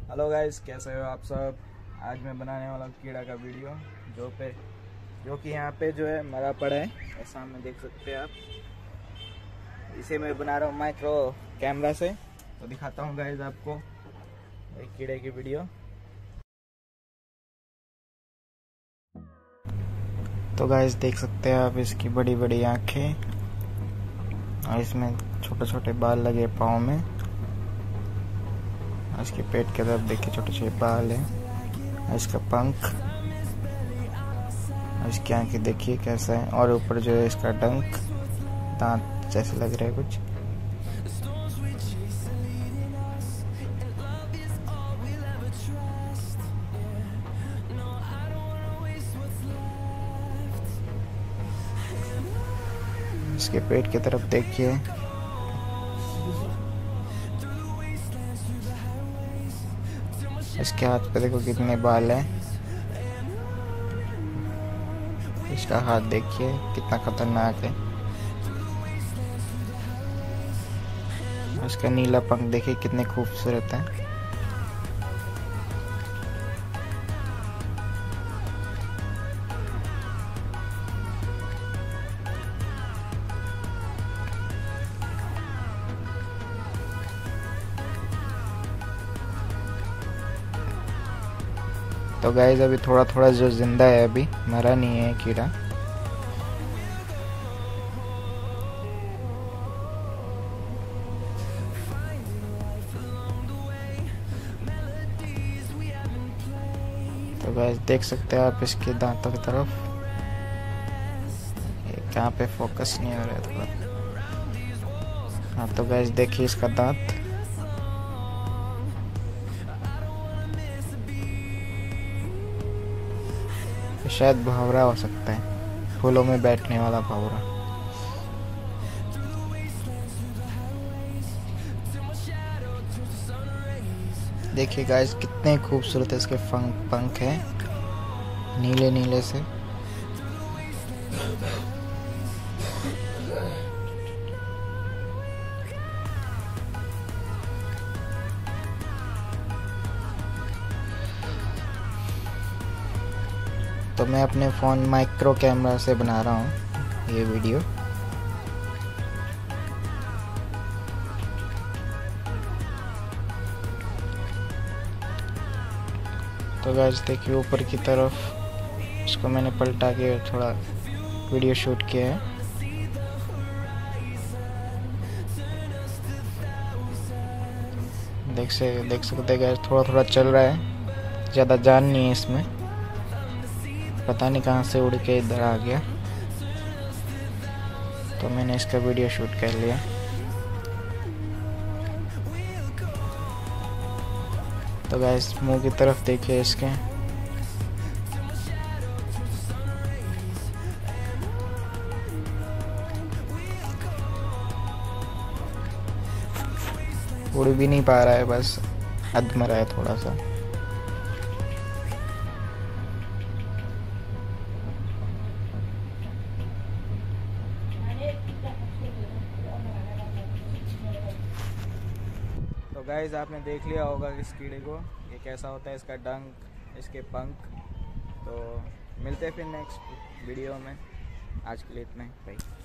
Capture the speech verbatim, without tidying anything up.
Hello guys, कैसे हो आप सब। आज मैं बनाने वाला हूँ कीड़ा का वीडियो, जो पे जो कि यहाँ पे जो है मरा पड़ा है, और सामने देख सकते हैं आप। इसे मैं बना रहा हूँ माइक्रो कैमरा से, तो दिखाता हूँ गाइस आपको एक कीड़े की वीडियो। तो गाइस देख सकते हैं आप इसकी बड़ी बड़ी आँखें, और इसमें छोटे छोटे बाल लगे पाँव में। इसके पेट के तरफ देखिए छोटे छोटे बाल हैं, इसका पंख, इसकी आंखें देखिए कैसा है, और ऊपर जो है इसका डंक, दांत जैसे लग रहा है कुछ। इसके पेट की तरफ देखिए, इसके हाथ पे देखो कितने बाल हैं। इसका हाथ देखिए कितना खतरनाक है। इसका नीला पंख देखिए कितने खूबसूरत है। तो गाइस अभी थोड़ा थोड़ा जो जिंदा है, अभी मरा नहीं है कीड़ा। तो गाइस देख सकते हैं आप इसके दांतों की तरफ, यहाँ पे फोकस नहीं हो रहा है थोड़ा। हाँ तो गाइस देखिए इसका दांत। शायद भंवरा हो सकता है, फूलों में बैठने वाला भंवरा। देखिए गाइस कितने खूबसूरत है इसके पंख पंख हैं, नीले नीले से। तो मैं अपने फ़ोन माइक्रो कैमरा से बना रहा हूँ ये वीडियो। तो गाइस देखिए ऊपर की तरफ इसको मैंने पलटा के थोड़ा वीडियो शूट किया है। देख से देख सकते हैं गाइस थोड़ा थोड़ा चल रहा है, ज़्यादा जान नहीं है इसमें। पता नहीं कहाँ से उड़ के इधर आ गया, तो मैंने इसका वीडियो शूट कर लिया। तो गाइस मुंह की तरफ देखिए इसके, उड़ भी नहीं पा रहा है, बस अधमरा है थोड़ा सा। तो गाइस आपने देख लिया होगा इस कीड़े को, ये कैसा होता है, इसका डंक, इसके पंख। तो मिलते हैं फिर नेक्स्ट वीडियो में। आज के लिए इतना ही, बाय।